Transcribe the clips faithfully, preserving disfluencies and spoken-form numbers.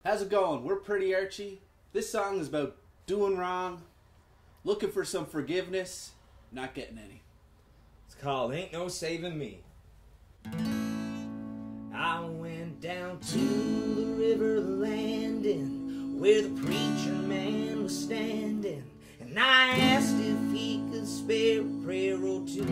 How's it going? We're Pretty Archie. This song is about doing wrong, looking for some forgiveness, not getting any. It's called Ain't No Saving Me. I went down to the river landing where the preacher man was standing, and I asked if he could spare a prayer or two.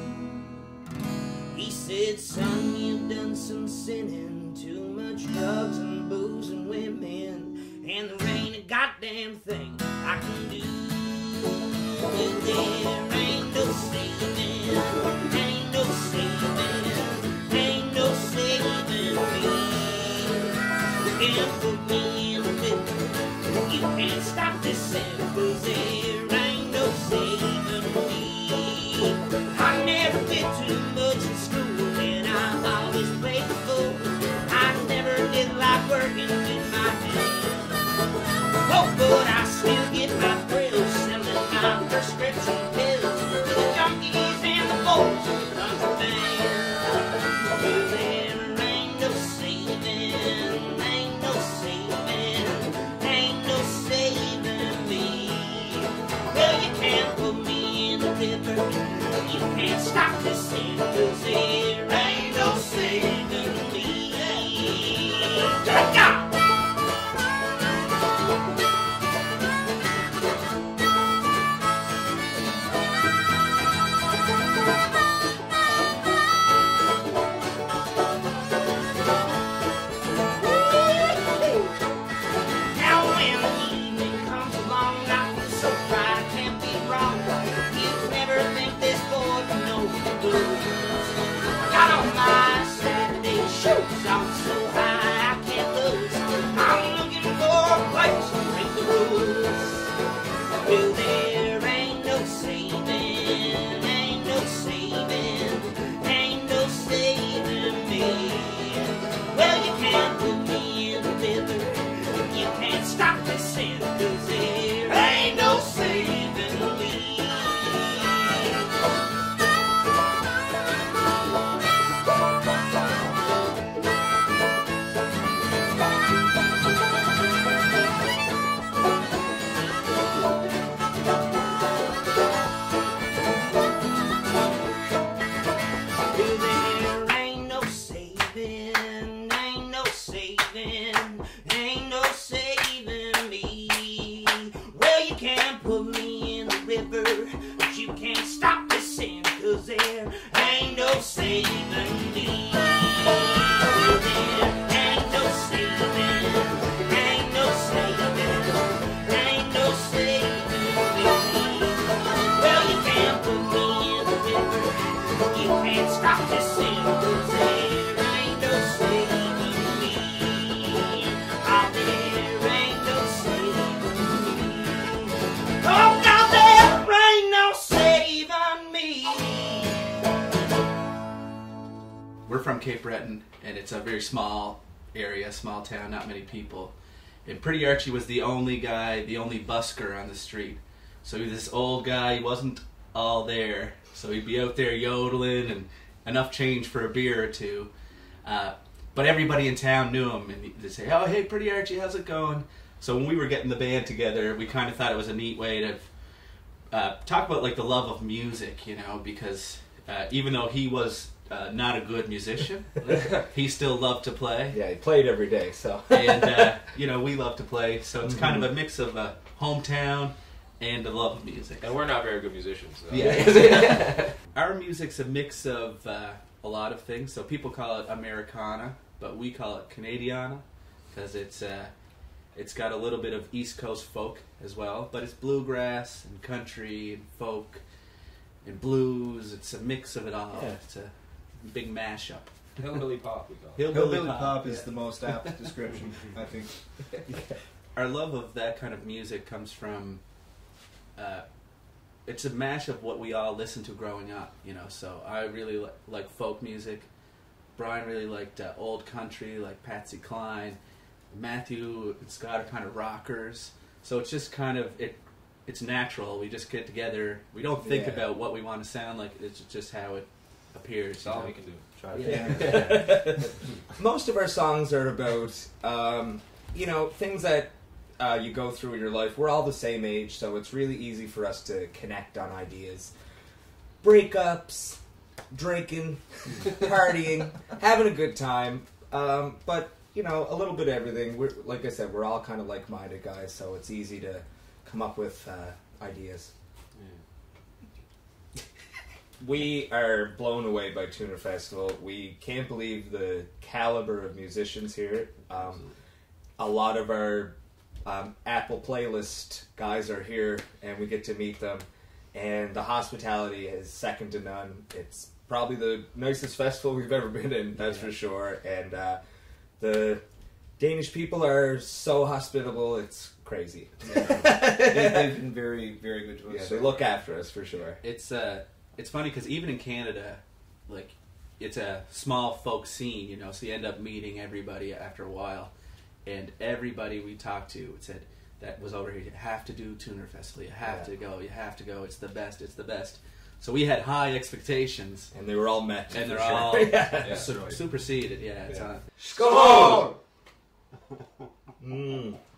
He said, son, you've done some sinning, too much drugs and booze and women, and there ain't a goddamn thing I can do. Well, there ain't no saving, ain't no saving, ain't no saving me. You can't put me in the middle, you can't stop this sin, 'cause there ain't no saving me. I never did too much in school, and I've always played the fool. I never did like working with my hands. Oh, but I still get my thrills selling my prescription pills to the junkies and the boys who run the band. Well, there ain't no saving, ain't no saving, ain't no saving me. Well, you can't put me in the river, you can't stop this sin, 'cause there ain't no saving me. Go! And it's a very small area, small town, not many people. And Pretty Archie was the only guy, the only busker on the street. So he was this old guy, he wasn't all there. So he'd be out there yodeling and enough change for a beer or two. Uh, but everybody in town knew him, and they'd say, oh, hey, Pretty Archie, how's it going? So when we were getting the band together, we kind of thought it was a neat way to uh, talk about like the love of music, you know, because uh, even though he was Uh, not a good musician, he still loved to play. Yeah, he played every day, so. And, uh, you know, we love to play, so it's mm-hmm. kind of a mix of a hometown and a love of music. And we're not very good musicians. So. Yeah. Our music's a mix of uh, a lot of things, so people call it Americana, but we call it Canadiana, because it's, uh, it's got a little bit of East Coast folk as well, but it's bluegrass and country and folk and blues. It's a mix of it all. Yeah. It's a big mashup. Hillbilly pop, we call it. Hillbilly, Hillbilly pop, pop is yeah. the most apt description, I think. Our love of that kind of music comes from, uh, it's a mash of what we all listened to growing up, you know, so I really li- like folk music. Brian really liked uh, old country, like Patsy Cline. Matthew and Scott are kind of rockers. So it's just kind of, it. it's natural. We just get together. We don't think yeah. about what we want to sound like. It's just how it appears. That's all know? we can do. Yeah. Most of our songs are about um, you know, things that uh, you go through in your life. We're all the same age, so it's really easy for us to connect on ideas. Breakups, drinking, partying, having a good time. Um, but, you know, a little bit of everything. We're, like I said, we're all kind of like-minded guys, so it's easy to come up with uh, ideas. Yeah. We are blown away by Tønder Festival. We can't believe the caliber of musicians here. Um, a lot of our um, Apple playlist guys are here, and we get to meet them. And the hospitality is second to none. It's probably the nicest festival we've ever been in, that's yeah. for sure. And uh, the Danish people are so hospitable, it's crazy. Yeah. they, they've been very, very good to us. Yeah, they look after us for sure. It's uh, it's funny because even in Canada, like, it's a small folk scene, you know, so you end up meeting everybody after a while. And everybody we talked to said, that was over here, you have to do Tønder Festival, you have yeah. to go, you have to go, it's the best, it's the best. So we had high expectations. And they were all met. And they're sure. all yeah. su- superseded, yeah. It's yeah. on. Skål! mm.